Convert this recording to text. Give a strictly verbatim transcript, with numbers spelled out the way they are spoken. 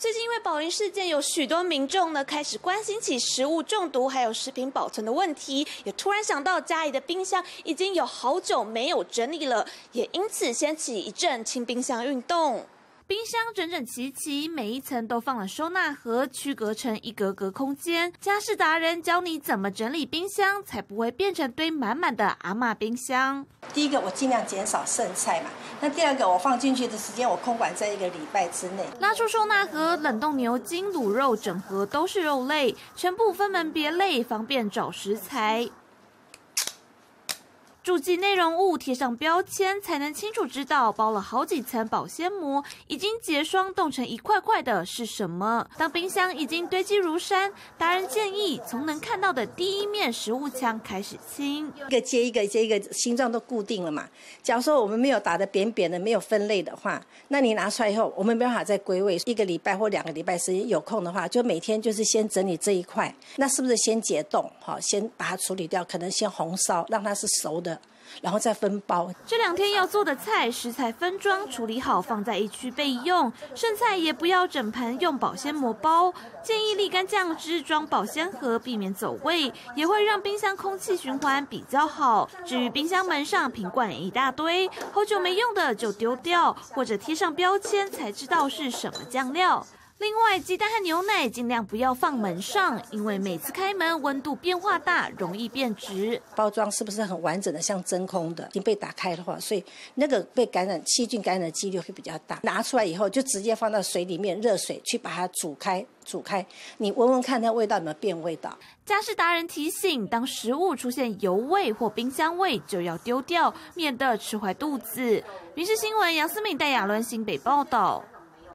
最近因为宝林事件，有许多民众呢开始关心起食物中毒还有食品保存的问题，也突然想到家里的冰箱已经有好久没有整理了，也因此掀起一阵清冰箱运动。冰箱整整齐齐，每一层都放了收纳盒，区隔成一格格空间。家事达人教你怎么整理冰箱，才不会变成堆满满的阿嬷冰箱。 第一个，我尽量减少剩菜嘛。那第二个，我放进去的时间，我空管在一个礼拜之内。 拉出收纳盒，冷冻牛筋、卤肉整盒都是肉类，全部分门别类，方便找食材。注记内容物，贴上标签，才能清楚知道包了好几层保鲜膜，已经结霜冻成一块块的是什么。当冰箱已经堆积如山，达人建议从能看到的第一面食物墙开始清， 一个接一个接一个，形状都固定了嘛。假如说我们没有打得扁扁的，没有分类的话，那你拿出来以后，我们没办法再归位。一个礼拜或两个礼拜时间有空的话，就每天就是先整理这一块，那是不是先解冻？好，先把它处理掉，可能先红烧，让它是熟的。然后再分包。 这两天要做的菜，食材分装处理好，放在一区备用。剩菜也不要整盘用保鲜膜包，建议沥干酱汁装保鲜盒，避免走味，也会让冰箱空气循环比较好。至于冰箱门上瓶罐一大堆，好久没用的就丢掉，或者贴上标签才知道是什么酱料。另外，鸡蛋和牛奶尽量不要放门上，因为每次开门温度变化大，容易变质。 包装是不是很完整的，像真空的，已经被打开的话，所以那个被感染细菌感染的几率会比较大。拿出来以后，就直接放到水里面，热水去把它煮开。煮开，你闻闻看，它味道有没有变味道？ 家事达人提醒：当食物出现油味或冰箱味，就要丢掉，免得吃坏肚子。民视新闻杨思敏、戴雅伦新北报道。